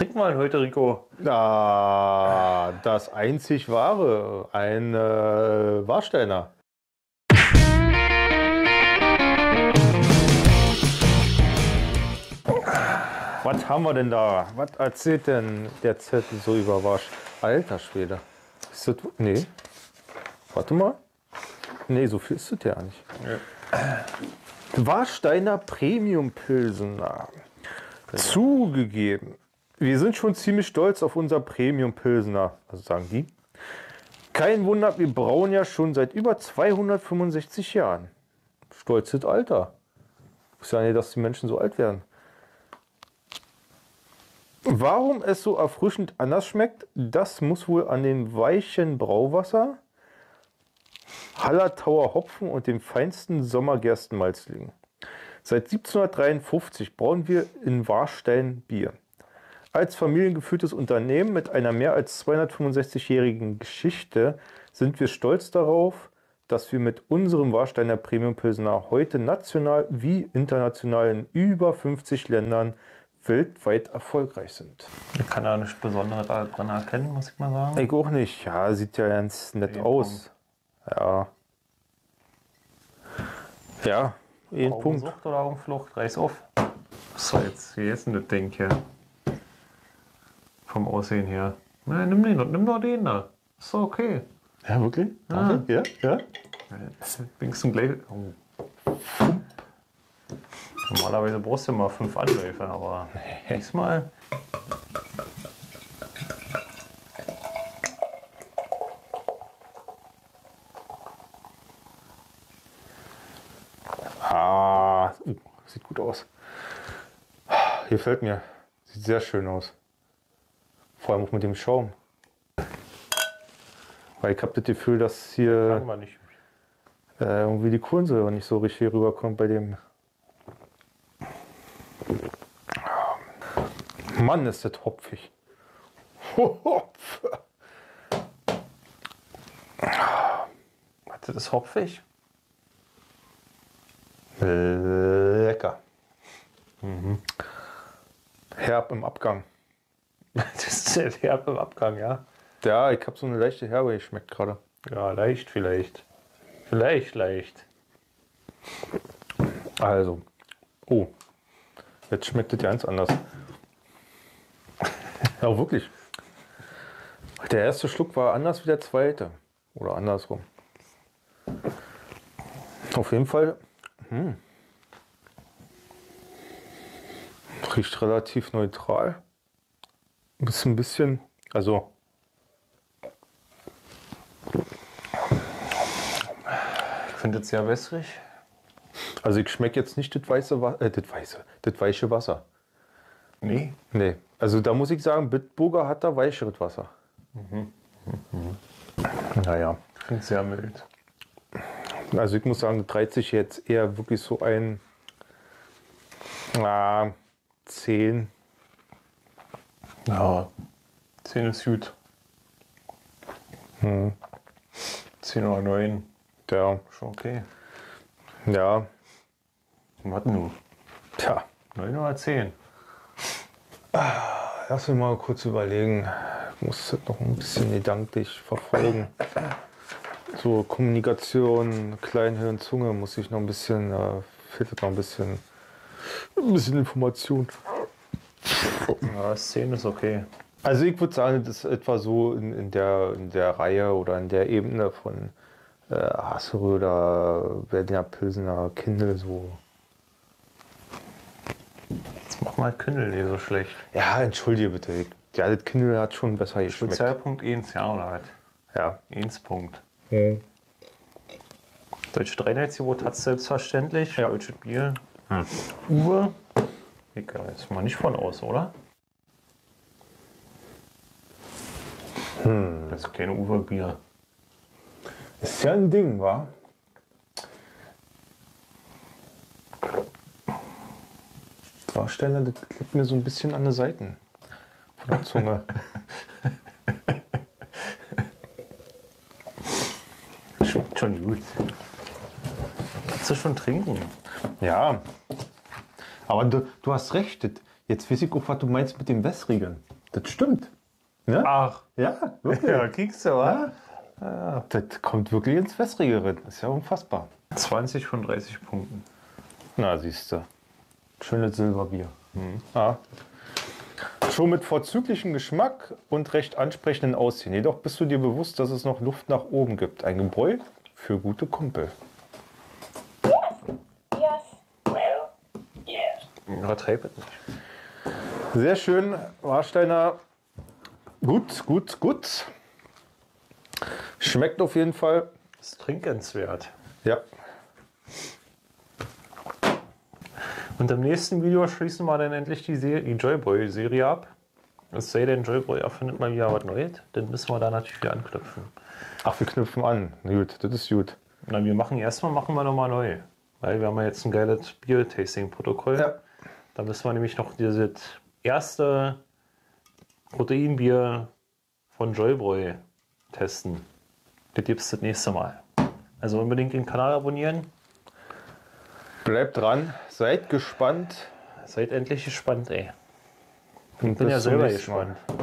trinken wir denn heute, Rico? Das einzig wahre, ein Warsteiner. Was haben wir denn da? Was erzählt denn der Zettel so über Warsch? Alter Schwede. Ist das, nee. Warte mal. Nee, so viel ist das ja nicht. Ja. Warsteiner Premium Pilsener. Zugegeben. Wir sind schon ziemlich stolz auf unser Premium Pilsener. Also sagen die. Kein Wunder, wir brauen ja schon seit über 265 Jahren. Stolzes Alter. Ich sage nicht, dass die Menschen so alt werden. Warum es so erfrischend anders schmeckt, das muss wohl an dem weichen Brauwasser, Hallertauer Hopfen und dem feinsten Sommergerstenmalz liegen. Seit 1753 brauen wir in Warstein Bier. Als familiengeführtes Unternehmen mit einer mehr als 265-jährigen Geschichte sind wir stolz darauf, dass wir mit unserem Warsteiner Premium Pilsener heute national wie international in über 50 Ländern weltweit erfolgreich sind. Ich kann da nichts Besonderes dran erkennen, muss ich mal sagen. Ich auch nicht. Ja, sieht ja ganz nett aus. Ja. Ja, ein Punkt. Augensucht oder Augenflucht? Reiß auf. So, jetzt, wie ist denn das Ding hier? Vom Aussehen her. Nein, nimm doch den da. Ist doch okay. Ja, wirklich? Ah. Ja, ja. Bringst du gleich. Oh. Normalerweise brauchst du immer 5 Anläufe, aber diesmal. Sieht gut aus. Hier gefällt mir. Sieht sehr schön aus. Vor allem auch mit dem Schaum. Weil ich habe das Gefühl, dass hier irgendwie die Kohlensäure nicht so richtig rüberkommt bei dem. Mann, ist das hopfig. Das ist hopfig. Lecker. Mhm. Herb im Abgang. Das ist der Herb im Abgang, ja? Ja, ich habe so eine leichte Herbe, die schmeckt gerade. Ja, leicht vielleicht. Vielleicht leicht. Also. Oh. Jetzt schmeckt es ganz anders. Ja, wirklich. Der erste Schluck war anders wie der zweite. Oder andersrum. Auf jeden Fall. Riecht relativ neutral. Ein bisschen, also. Ich finde es sehr wässrig. Also ich schmecke jetzt nicht das weiche Wasser. Nee. Nee. Also da muss ich sagen, Bitburger hat da weicheres Wasser. Naja. Ich finde es sehr mild. Also ich muss sagen, das reiht sich jetzt eher wirklich so ein 10. Ja, 10 ist gut. 10 oder 9. Ja. Schon okay. Ja. Was nun? Tja. 9 oder 10? Lass mich mal kurz überlegen. Ich muss das noch ein bisschen gedanklich verfolgen. So Kommunikation, Kleinhirn, Zunge muss ich noch ein bisschen, fehlt noch ein bisschen Information. Ja, 10 ist okay. Also ich würde sagen, das ist etwa so in der Reihe oder in der Ebene von Hasserö oder Berliner Pilsener Kindle so. Jetzt mach mal Kündel nicht so schlecht. Ja, entschuldige bitte. Ja, das Kindle hat schon besser geschmeckt. Spezialpunkt 1, ja oder was? Ja. 1 Punkt. Deutsche Reinheitsgebot hat es selbstverständlich. Ja. Deutsches Bier. Uwe. Ich gehe jetzt mal nicht von aus, oder? Das ist keine Uwe-Bier. Ist ja ein Ding, wa? Warsteiner, das klebt mir so ein bisschen an den Seiten von der Zunge. Schmeckt schon gut. Kannst du schon trinken? Ja, aber du hast recht. Jetzt weiß ich auch, was du meinst mit dem Wässrigen. Das stimmt. Ne? Ach, Ja, wirklich. ja, kriegst du, wa? Das kommt wirklich ins Wässrige rein. Das ist ja unfassbar. 20 von 30 Punkten. Na, siehst du. Schönes Silberbier. Ja. Schon mit vorzüglichem Geschmack und recht ansprechenden Aussehen. Jedoch bist du dir bewusst, dass es noch Luft nach oben gibt. Ein Gebräu für gute Kumpel. Übertreib es nicht. Sehr schön, Warsteiner. Gut, gut, gut. Schmeckt auf jeden Fall. Ist trinkenswert. Ja. Und im nächsten Video schließen wir dann endlich die Joyboy-Serie ab. Es sei denn, Joyboy erfindet mal wieder was Neues, dann müssen wir da natürlich wieder anknüpfen. Ach, wir knüpfen an. Gut, das ist gut. Na, machen wir nochmal neu. Weil wir haben ja jetzt ein geiles Bier-Tasting-Protokoll. Ja. Da müssen wir nämlich noch dieses erste Proteinbier von Joyboy testen. Das gibt es das nächste Mal. Also unbedingt den Kanal abonnieren. Bleibt dran, seid gespannt. Seid endlich gespannt, ey. Ich Und bin ja bis zum selber nächsten Mal. gespannt.